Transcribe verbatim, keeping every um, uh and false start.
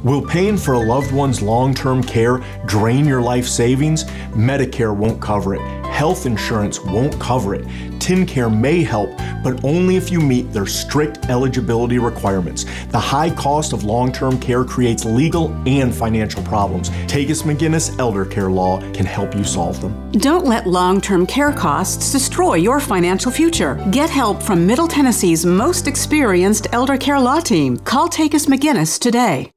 Will paying for a loved one's long-term care drain your life savings? Medicare won't cover it. Health insurance won't cover it. TennCare may help, but only if you meet their strict eligibility requirements. The high cost of long-term care creates legal and financial problems. Takacs McGinnis Elder Care Law can help you solve them. Don't let long-term care costs destroy your financial future. Get help from Middle Tennessee's most experienced elder care law team. Call Takacs McGinnis today.